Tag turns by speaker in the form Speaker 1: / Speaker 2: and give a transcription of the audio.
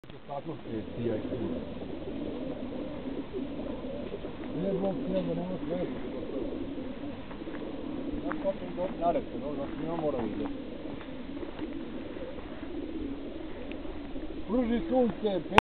Speaker 1: Tako tija i kuda. Nije Bog htio da nema sve. Ja potom doći nareke, da svima mora vidjeti. Pruži sunce,